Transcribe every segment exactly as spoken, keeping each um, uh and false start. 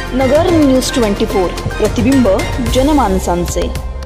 नगर news twenty four, प्रतिबिंब जनमानसांचे।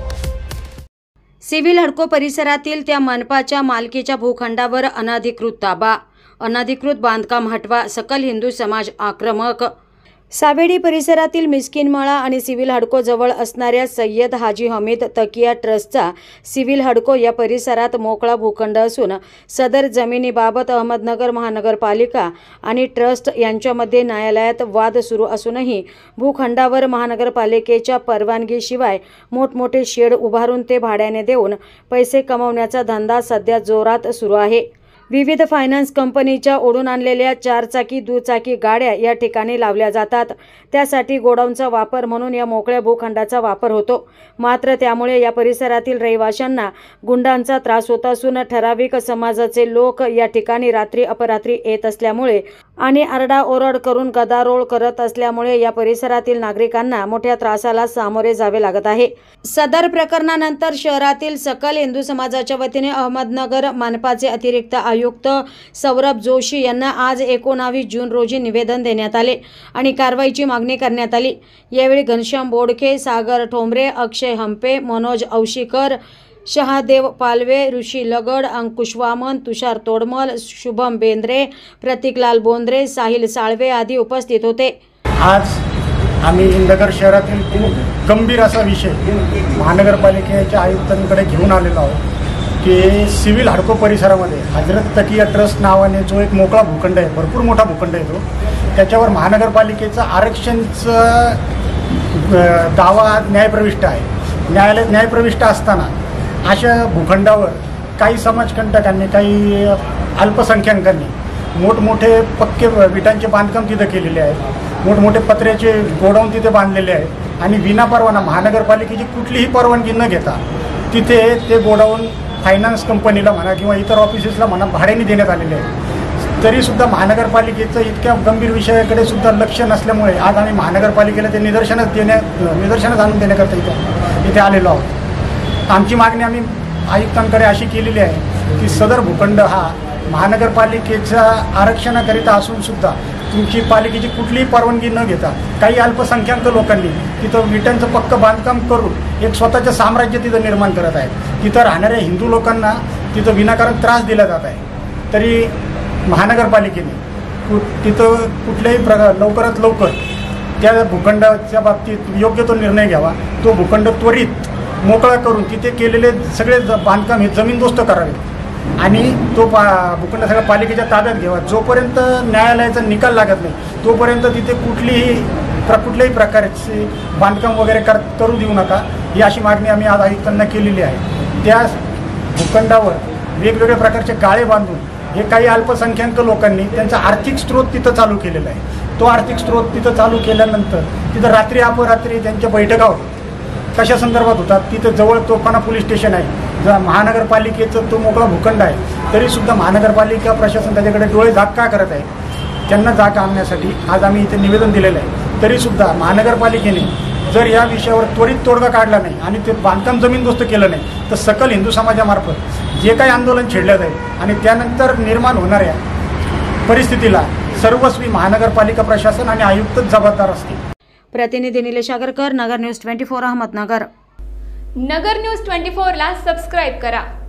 Civil हडको परिसरातील त्या मनपाच्या मालकीच्या भूखंडावर अनधिकृत ताबा, अनधिकृत बांधकाम हटवा, सकल हिंदू समाज आक्रमक। सावेडी परिसरातील मिस्किनमळा आणि सिव्हिल हडको जवळ असणाऱ्या सय्यद हाजी हमीद तकिया ट्रस्टचा सिव्हिल हडको या परिसरात मोकळा भूखंड असून सदर जमिनीबाबत अहमदनगर महानगरपालिका आणि ट्रस्ट यांच्यामध्ये न्यायालयात वाद सुरू असूनही भूखंडावर महानगरपालिकेच्या परवानगीशिवाय मोठमोठे शेड उभारून ते भाड्याने देऊन पैसे कमवण्याचा धंदा सध्या जोरात सुरू आहे। विविध फायनान्स कंपनीच्या ओढून आणलेल्या चारचाकी दुचाकी गाड्या या ठिकाणी लावल्या जातात। त्यासाठी गोडाऊनचा वापर म्हणून या मोकळ्या भूखंडाचा वापर होतो। मात्र त्यामुळे या परिसरातील रहिवाशांना गुंडांचा त्रास होत असून ठराविक समाजाचे लोक या ठिकाणी रात्री अपरात्री येत असल्यामुळे आणि आरडाओरड करून गदारोळ करत असल्यामुळे या परिसरातील नागरिकांना मोठ्या त्रासाला सामोरे जावे लागत आहे। सदर प्रकरणानंतर शहरातील सकल हिंदू समाजाच्या वतीने अहमदनगर मनपाचे अतिरिक्त आयुक्त सौरभ जोशी यांना आज एकोणावीस जून रोजी निवेदन देण्यात आले आणि कारवाईची मागणी करण्यात आली। यावेळी घनश्याम बोडखे, सागर ठोंबरे, अक्षय हंपे, मनोज औशीकर, शहादेव पालवे, ऋषी लगड, अंकुश वामन, तुषार तोडमल, शुभम बेंद्रे, प्रतीकलाल बोंद्रे, साहिल साळवे आदी उपस्थित होते। आज आम्ही नगर शहरातील खूप गंभीर असा विषय महानगरपालिकेच्या आयुक्तांकडे घेऊन आलेलो आहोत की सिव्हिल हडको परिसरामध्ये हजरत तकिया ट्रस्ट नावाने जो एक मोकळा भूखंड आहे, भरपूर मोठा भूखंड आहे तो, त्याच्यावर महानगरपालिकेचा आरक्षणचा दावा न्यायप्रविष्ट आहे। न्यायालय न्यायप्रविष्ट असताना अशा भूखंडावर काही समाजकंटकांनी, काही अल्पसंख्याकांनी मोठमोठे पक्के विटांचे बांधकाम तिथं केलेले आहेत, मोठमोठे पत्र्याचे गोडाऊन तिथे बांधलेले आहेत आणि विनापरवाना महानगरपालिकेची कुठलीही परवानगी न घेता तिथे ते गोडाऊन फायनान्स कंपनीला म्हणा किंवा इतर ऑफिसेसला म्हणा भाड्याने देण्यात आलेले आहे। तरीसुद्धा महानगरपालिकेचं इतक्या गंभीर विषयाकडे सुद्धा लक्ष नसल्यामुळे आज आम्ही महानगरपालिकेला ते निदर्शनास देण्या निदर्शनास आणून देण्याकरता इथे इथे आलेलो आहोत। आमची मागणी आम्ही आयुक्तांकडे अशी केलेली आहे की सदर भूखंड हा महानगरपालिकेच्या आरक्षणाकरिता असून सुद्धा तुमची पालिकेची कुठलीही परवानगी न घेता काही अल्पसंख्याक लोकांनी तिथं विटांचं पक्कं बांधकाम करून एक स्वतःचं साम्राज्य तिथं निर्माण करत आहेत। तिथं राहणाऱ्या हिंदू लोकांना तिथं विनाकारण त्रास दिला जात आहे। तरी महानगरपालिकेने कु तिथं कुठल्याही प्रकार लवकरात लवकर त्या भूखंडाच्या बाबतीत योग्य तो निर्णय घ्यावा। तो भूखंड त्वरित मोकळा करून तिथे केलेले सगळे बांधकाम हे जमीनदोस्त करावे आणि तो पा भूखंड सगळ्या पालिकेच्या ताब्यात घ्यावा। जोपर्यंत न्यायालयाचा निकाल लागत नाही तोपर्यंत तिथे कुठलीही प्र कुठल्याही प्रकारचे बांधकाम वगैरे कर करू देऊ नका, ही अशी मागणी आम्ही आज आयुक्तांना केलेली आहे। त्या भूखंडावर वेगवेगळ्या प्रकारचे गाळे बांधून हे काही अल्पसंख्याक लोकांनी त्यांचा आर्थिक स्रोत तिथं चालू केलेला आहे। तो आर्थिक स्रोत तिथं चालू केल्यानंतर तिथं रात्री अपरात्री त्यांच्या बैठका होतात। कशा संदर्भात होतात? तिथं जवळ तोफखाना पोलीस स्टेशन आहे, जर महानगरपालिकेचं तो मोकळा भूखंड आहे तरीसुद्धा महानगरपालिका प्रशासन त्याच्याकडे डोळे झाक का करत आहे? त्यांना जाग आणण्यासाठी आज आम्ही इथे निवेदन दिलेलं आहे। तरीसुद्धा महानगरपालिकेने जर या विषयावर त्वरित तोडगा काढला नाही आणि ते बांधकाम जमीनदोस्त केलं नाही तर सकल हिंदू समाजामार्फत जे काही आंदोलन छेडलं जाईल आणि त्यानंतर निर्माण होणाऱ्या परिस्थितीला सर्वस्वी महानगरपालिका प्रशासन आणि आयुक्तच जबाबदार असतील। प्रतिनिधी Nilesh Agarkar, Nagar news twenty four, Ahmednagar. Nagar news twenty four ला सबस्क्राइब करा।